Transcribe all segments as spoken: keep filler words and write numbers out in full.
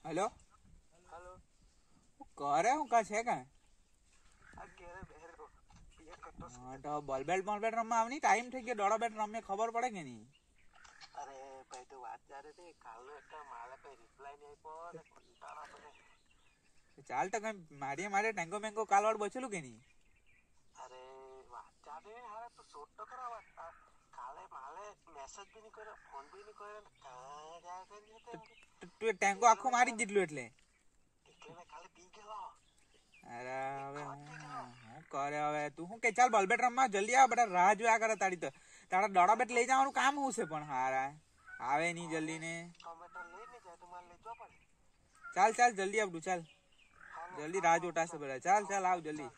Hello hello करे हूँ का छे का આ કેરે બહેર કો પિયર કટો हां तो बॉल बैट बॉल बैट रमवा आवनी टाइम થઈ ગયો દોડો બેટ રમે ખબર પડે કે નહીં અરે ભાઈ તો વાત ચાલે છે કાલનો એક મારા કઈ રિપ્લાય નહીં આપ્યો ને કંટાળા પડે ચાલ તો કઈ મારી મારે ટેંગો મેંગો કાલવાડ બચેલું કે નહીં અરે વાત ચાલે હારે તો શોટ તો કરા વાત કાલે માલે મેસેજ બી નહીં કર્યો ફોન બી નહીં કર્યો કાય જાય કરી તે તું ટેંગો આખો મારી જેટલું એટલે એટલે મે કાલે પી ગયો અરે હવે હું કરે હવે તું હું કે ચાલ બોલ બેટ રમવા જલ્દી આવ બટા રાહ જોયા કરે તારી તો તારા દોડા બેટ લઈ જવાનું કામ હું છે પણ હારા આવે નહીં જલ્દી ને ટોમેટો લઈ ને જાય તો મારે લઈ જવા પડે ચાલ ચાલ જલ્દી આવડું ચાલ જલ્દી રાહ જોતા છે બધા ચાલ ચાલ આવ જલ્દી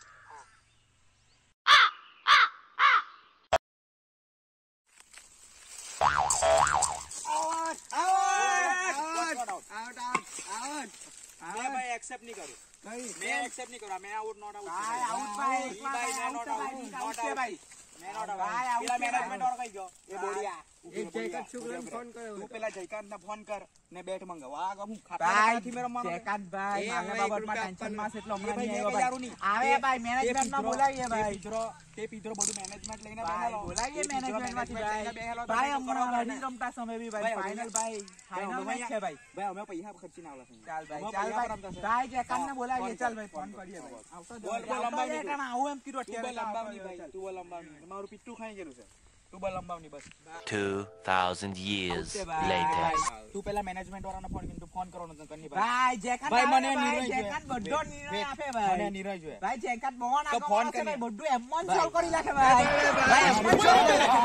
मैं भाई एक्सेप्ट नहीं करूं मैं एक्सेप्ट नहीं करूं मैं आउट नॉट आउट आउट भाई भाई मैं नॉट आउट नॉट आउट भाई मैं नॉट आउट પેલા મેનેજમેન્ટ ઓર કઈ ગયો એ બોડિયા એક જયકાંત શુક્લને ફોન કર્યો તું પેલા જયકાંતને ફોન કર ને બેટ મંગાવ આ હું ખાતા નથી મેરો માનો જયકાંત ભાઈ મારા બાબતમાં ટેન્શન માં છે એટલે હમણાં નહીં આવ્યો ભાઈ આવે ભાઈ મેનેજમેન્ટ માં બોલાવીએ ભાઈ પીધરો તે પીધરો બધું મેનેજમેન્ટ લઈને બેહેલો બોલાવીએ મેનેજમેન્ટ માંથી ભાઈ ભાઈ હમણાં રડી રમતા સમય બી ભાઈ ફાઇનલ ભાઈ ફાઇનલ મેચ છે ભાઈ ભાઈ અમે પૈસા ખર્ચીને આવલા છે ચાલ ભાઈ ચાલ ભાઈ ભાઈ જયકાંતને બોલાવીએ ચાલ ભાઈ ફોન કરીએ ભાઈ આવતો બોલ બોલ લંબાવની તું આવું એમ કીધું અત્યારે લંબાવની ભાઈ તું બોલ લંબાવની મારું પીટું ખાઈ ગયું છે તું બોલ લંબાવની બસ two thousand years later તું પેલા મેનેજમેન્ટ વાળાને ફોન કરીને તું ફોન કરવાનો તો કરની ભાઈ જયકાંત ભાઈ મને નિર્ણય જયકાંત બધો નિર્ણય આપે ભાઈ મને નિર્ણય જોઈએ ભાઈ જયકાંત બોન આ ફોન કરીને ભાઈ બધું એમ જ સોલ્વ કરી નાખે ભાઈ ભાઈ એમ જ સોલ્વ કરી નાખે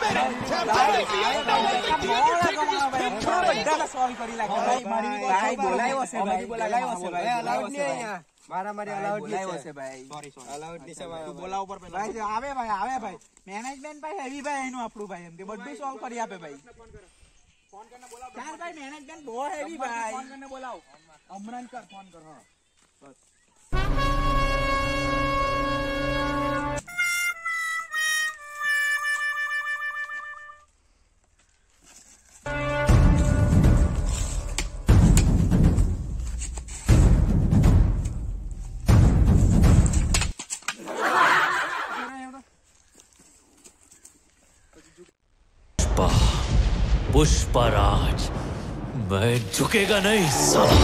ભાઈ બધા સોલ્વ કરી નાખે ભાઈ મારી ભાઈ બોલાયો છે ભાઈ બોલાયો છે ભાઈ અલાઉડ નહીં અહીંયા મારા મારી અલાઉડ નહીં છે ભાઈ સોરી સોરી અલાઉડ નહીં છે તું બોલાવ ઉપર પેલા ભાઈ આવે ભાઈ આવે ભાઈ મેનેજમેન્ટ ભાઈ હેવી ભાઈ એનું આપણું ભાઈ એમ કે બધું સોલ્વ કરી આપે ભાઈ ફોન કરીને બોલાવ ચાલ ભાઈ મેનેજમેન્ટ બહુ હેવી ભાઈ ફોન કરીને બોલાવ અમરાન કર ફોન કર હા બસ पुष्पराज मैं झुकेगा नहीं साला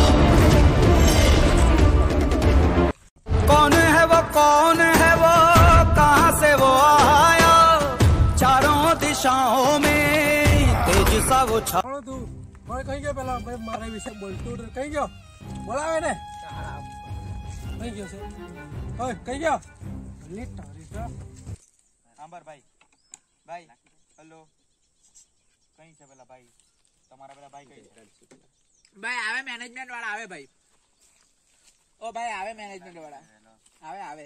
कौन है वो कौन है वो कहां से वो आया चारों दिशाओं में तेज सा वो छा તું ભાઈ કઈ ગયો પેલા ભાઈ મારા વિશે બોલતું કઈ ગયો બોલાવે ને કઈ ગયો છે ઓય કઈ ગયો લેટ લેટ આંબર ભાઈ ભાઈ હેલો કઈ છે પેલા ભાઈ તમારા પેલા ભાઈ કઈ ભાઈ આવે મેનેજમેન્ટ વાળા આવે ભાઈ ઓ ભાઈ આવે મેનેજમેન્ટ વાળા આવે આવે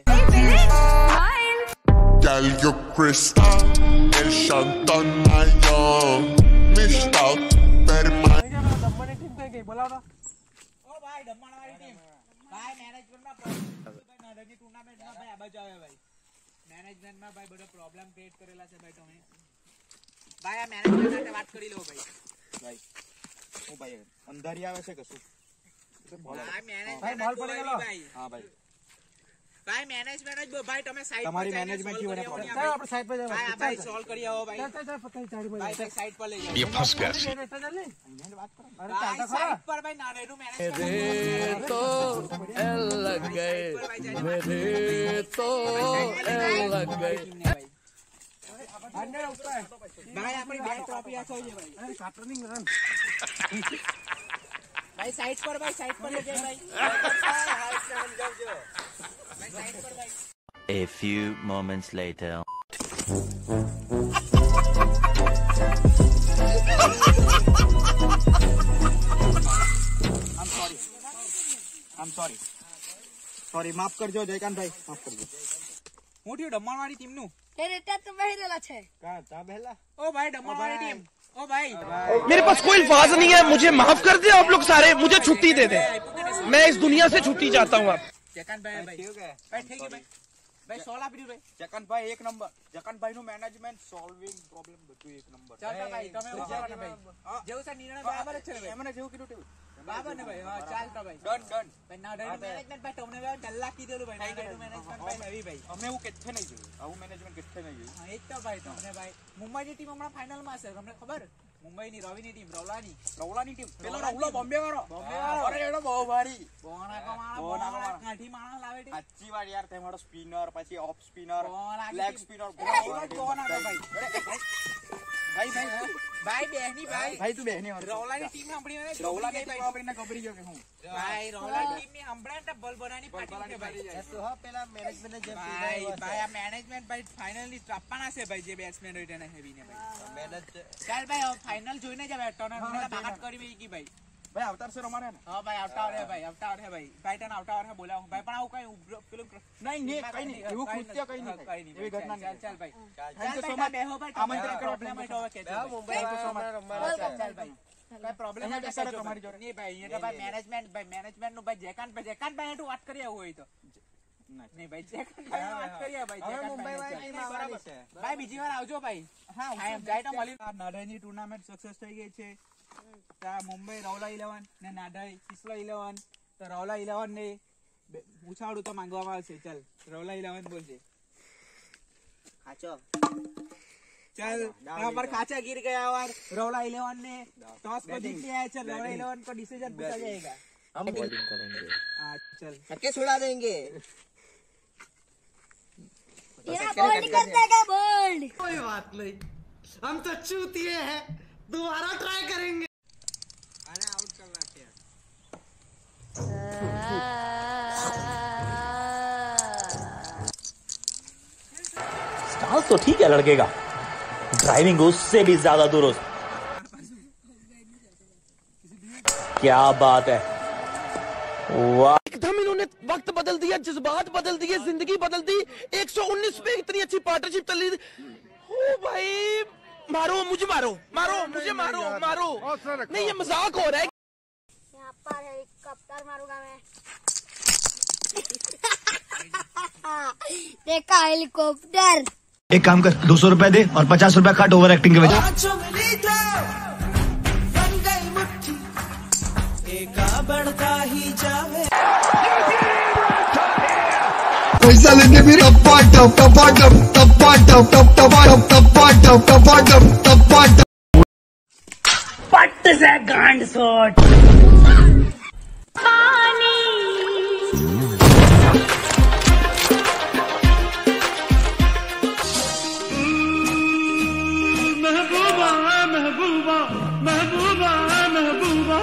Girl, you crystal, el Shantan Mayor, Mister Perman. કઈ ગયો પેલા દમણની ટીમ કઈ ગઈ બોલાવો ઓ ભાઈ દમણ વાળી ટીમ ભાઈ મેનેજમેન્ટમાં ભાઈ નડની ટુર્નામેન્ટમાં ભાઈ આ બાજુ આવે ભાઈ મેનેજમેન્ટમાં ભાઈ બધો પ્રોબ્લેમ ક્રિએટ કરેલા છે ભાઈ તમે ભાઈ આ મેનેજમેન્ટ સાથે વાત કરી લો ભાઈ ભાઈ હું ભાઈ અંધારી આવે છે કે શું ભાઈ મેનેજમેન્ટ ભાઈ બોલ પડી ગયો ભાઈ હા ભાઈ ભાઈ મેનેજમેન્ટ જ ભાઈ તમે સાઈડ તમારી મેનેજમેન્ટ થી વડે પડે ચાલ આપણે સાઈડ પર ભાઈ આ ભાઈ સોલ્વ કરી આવો ભાઈ ચાલ ચાલ પતાઈ ચાડી પર ભાઈ સાઈડ પર લઈ જાઓ ये फंस गया सी વાત કરો અરે ચાલતા ખરા સાઈડ પર ભાઈ નાનેરું મેનેજમેન્ટ तो लग गए मेरे तो लग गए ભાઈ આપણી બે ટ્રોફી આ જોઈએ ભાઈ અરે કાટરનિંગ રન ભાઈ સાઈડ પર ભાઈ સાઈડ પર લઈ જાય ભાઈ સમજાવજો ભાઈ સાઈડ પર ભાઈ A few moments later I'm sorry I'm sorry sorry માફ કરજો જયકાંત ભાઈ માફ કરજો હું થયું ડમણવાળી ટીમ નું એ રેટા તો બહેરેલા છે કા તા બેલા ઓ ભાઈ ડમણવાળી ટીમ ओ भाई मेरे पास कोई अल्फाज नहीं है मुझे माफ कर दे आप लोग सारे मुझे छुट्टी दे दे मैं इस दुनिया से छुट्टी चाहता हूँ आप જયકાંત ભાઈ ભાઈ ઠીક છે ભાઈ ઠીક છે ભાઈ ભાઈ સોલ આપી ભાઈ જયકાંત ભાઈ એક નંબર જયકાંત ભાઈ નું મેનેજમેન્ટ સોલ્વિંગ પ્રોબ્લેમ બધું એક નંબર ચાલ ભાઈ તમે ઉજાવાના ભાઈ જેવું છે નિર્ણય બરાબર જ છે ભાઈ એમને જેવું કીધું તેવું બરાબર ને ભાઈ હા ચાલ તો ભાઈ ડન ડન ભાઈ નાડાઈ મેનેજમેન્ટ ભાઈ તમને ભાઈ ડલ્લા કીધેલું ભાઈ નાડાઈ મેનેજમેન્ટ ભાઈ નવી ભાઈ અમે હું કેથે નહીં જોયું આવું મેનેજમેન્ટ કેથે નહીં જોયું હા એ તો ભાઈ તમને ભાઈ મુંબઈની ટીમ હમણાં ફાઇનલ માં છે તમને ખબર મુંબઈની રવિની ટીમ રવલાની રવલાની ટીમ પેલો રવલો બોમ્બે વાળો બોમ્બે વાળો અરે એનો બહુ ભારી બોના કો માણા બોના કો માણા કાઠી માણા લાવે ટી સાચી વાત યાર તે મારો સ્પિનર પછી ઓફ સ્પિનર લેગ સ્પિનર બોના કો ભાઈ ભાઈ ભાઈ ભાઈ બેહની ભાઈ ભાઈ તું બેહની રવલાની ટીમ સાંભળીને રવલાની ટીમ સાંભળીને ખબરી ગયો કે હું ભાઈ રવલાની ટીમની સાંભળે ને બલ બનાની પાર્ટી કે ભાઈ તો હા પેલા મેનેજમેન્ટ જે ભાઈ ભાઈ આ મેનેજમેન્ટ ભાઈ ફાઇનલી ટ્રાપવાના છે ભાઈ જે બેટ્સમેન હોય તેને હેવીને ભાઈ મેનેજ ચાલ ભાઈ ફાઇનલ જોઈને જ હવે ટર્નર બાકાત કરી મે કી ભાઈ ભાઈ અવતાર છે રમાડે ને હા ભાઈ અવતાર હે ભાઈ અવતાર હે ભાઈ ભાઈ તને અવતાર હે બોલાવ ભાઈ પણ આવું કઈ પેલું નહીં નહીં કઈ નહીં એવું કૃત્ય કઈ નહીં કઈ નહીં એવી ઘટના ચાલ ચાલ ભાઈ ચાલ ભાઈ બેહો ભાઈ આમંત્રણ કરો પ્રોબ્લેમ હોય તો હવે કે મુંબઈ તો રમાડે ચાલ ભાઈ કઈ પ્રોબ્લેમ નથી સર તમારી જોડે નહીં ભાઈ એ તો ભાઈ મેનેજમેન્ટ ભાઈ મેનેજમેન્ટ નું ભાઈ જેકાન ભાઈ જેકાન ભાઈ તું વાત કરી આવું હોય તો નહીં ભાઈ જેકાન ભાઈ વાત કરીએ ભાઈ જેકાન મુંબઈ વાળી બરાબર છે ભાઈ બીજી વાર આવજો ભાઈ હા આઈ એમ જાય તો મળી નાડાઈની ટુર્નામેન્ટ સક્સેસ થઈ ગઈ છે મુંબઈ રવલા ઇલેવન ને નાડાઈ કિસલા ઇલેવન તો રવલા ઇલેવન ને પૂછાડું તો માંગવામાં આવશે ચાલ રવલા ઇલેવન બોલશે ખાચો चल यहाँ पर खाचा गिर गया और रवला इलेवन ने टॉस को जीत लिया है। चल रवला इलेवन को डिसीजन पूछा जाएगा, हम बॉलिंग करेंगे। हाँ चल हटके छुड़ा देंगे। तेरा बोल्ड करता है क्या बोल्ड? कोई बात नहीं, हम तो चूतिए हैं, दोबारा ट्राई करेंगे। आने आउट करना है। स्टांस तो ठीक है लड़के का, ड्राइविंग उससे भी ज्यादा दुरुस्त। क्या बात है, वाह। एकदम इन्होंने वक्त बदल दिया, जज्बात बदल दिए, जिंदगी बदल दी। एक सौ उन्नीस पे इतनी अच्छी पार्टनरशिप चल रही। ओ भाई मारो मुझे, मारो मारो मुझे, मारो मारो, नहीं ये मजाक हो रहा है। यहाँ पर हेलीकॉप्टर मारूंगा मैं। देखा हेलीकॉप्टर। एक काम कर, दो सौ रुपए दे और पचास रुपए काट ओवर एक्टिंग के वजह। बढ़ता ही जावे पैसा लेके फिर टप्पा टप टप्पा टप टप्पा टप टप टप्पा टप टप्पा टप टप्पा टप टप्पा टप पट से गांड शॉट। महबूबा महबूबा महबूबा महबूबा।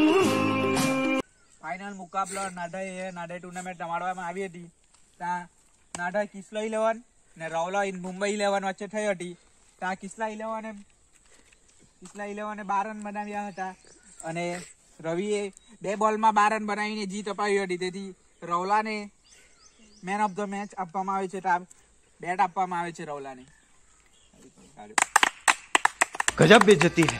ફાઇનલ મુકાબલો નાડાઈ એ નાડાઈ ટુર્નામેન્ટ રમાડવામાં આવી હતી। ત્યાં નાડાઈ કિસલા ઇલેવન ને રવલા મુંબઈ ઇલેવન વચ્ચે થઈ હતી। ત્યાં કિસલા ઇલેવને કિસલા ઇલેવને બાર રન બનાવ્યા હતા અને રવિએ બે બોલમાં બાર રન બનાવીને જીત અપાવી હતી। તેથી રવલાને મેન ઓફ ધ મેચ આપવામાં આવે છે, બેટ આપવામાં આવે છે રવલાને। गजब बेइज्जती है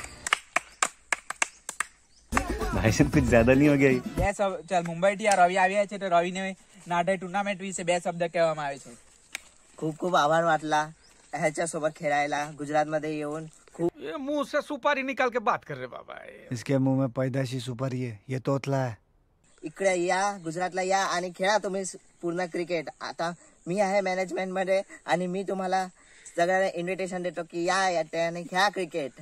भाई साहब, कुछ ज्यादा नहीं हो गया? બે શબ્દ ચાલ મુંબઈ થી આ રવિ આવ્યા છે તો રવિને નાડાઈ ટુર્નામેન્ટ વિશે બે શબ્દ કહેવામાં આવે છે। खूप खूप आभार वाटला ह्याच्या सोबत खेळायला गुजरात मध्ये येऊन। ये मुंह से सुपारी निकाल के बात कर रहे बाबा। इसके मुंह में पैदाशी सुपारी है, ये तोतला है। इकडे या, गुजरातला या आणि खेळा तुम्ही पूर्ण क्रिकेट। आता मी आहे मॅनेजमेंट मध्ये आणि मी तुम्हाला सगळ्यांना इन्व्हिटेशन देतो की या या त्याने खेळा क्रिकेट।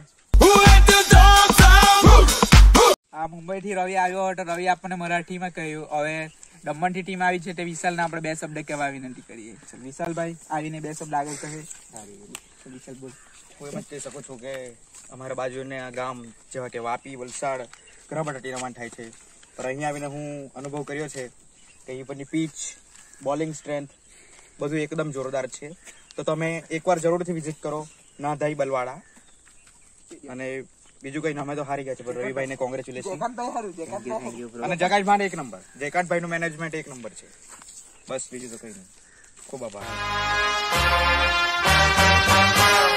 આ મુંબઈ થી રવિ આવ્યો હતો, રવિ આપણને મરાઠીમાં કહ્યું। હવે દમણ થી ટીમ આવી છે તે વિશાલને આપણે બે શબ્દ કહેવા વિનંતી કરીએ। વિશાલભાઈ આવીને બે શબ્દ આગળ કહે। વિશાલ બોલ। હું એમ જ કહી શકું છું કે અમારા બાજુના ગામ જેવા કે વાપી, વલસાડ, કરબટ ટુર્નામેન્ટ થાય છે, પણ અહીંયા આવીને હું અનુભવ કર્યો છે કે અહીં પરની પીચ, બોલિંગ સ્ટ્રેન્થ બધું એકદમ જોરદાર છે। તો તમે એકવાર જરૂરથી વિઝિટ કરો નાધાઈ બલવાડા। અને બીજું કઈ અમે તો હારી ગયા છે, પણ રવિભાઈ ને કોંગ્રેચ્યુલેશન। અને જગાશભાઈ એક નંબર, જયકાંતભાઈ નું મેનેજમેન્ટ એક નંબર છે। બસ બીજું તો કઈ નહીં, ખૂબ આભાર।